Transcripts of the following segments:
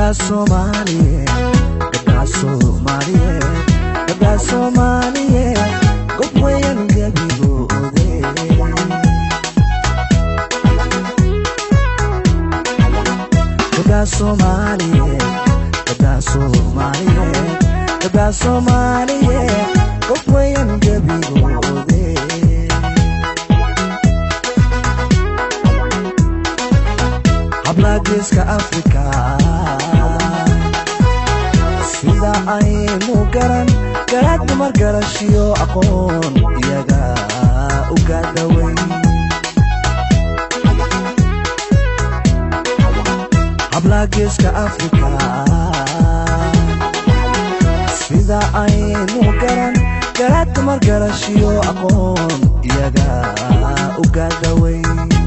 Somaliye, gabdhaha Soomaaliyeed, gabdhaha Soomaaliyeed, god weyn gabigoode. Gabdhaha Soomaaliyeed, gabdhaha Soomaaliyeed, gabdhaha Soomaaliyeed, god weyn gabigoode. Hablaha Geeska Afrika sida aynu garan garaad dumar garashiyo aqoon iyaga u gaadhaway. Hablaha Geeska Afrika sida aynu garan garaad dumar garashiyo aqoon iyaga u gaadhaway.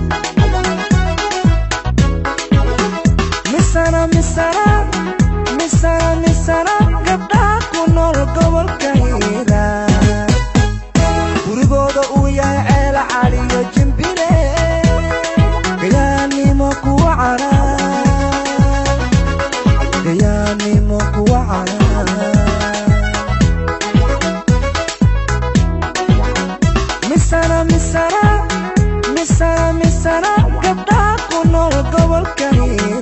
Misana gabdhaha ku nool gobolka Hiiraan gurigooda uu yahay Ceel Cali iyo Jimbile, gayaanimo kuwa caraan, gayaanimo kuwa caraan. Misana gabdhaha ku nool gobolka Hiiraan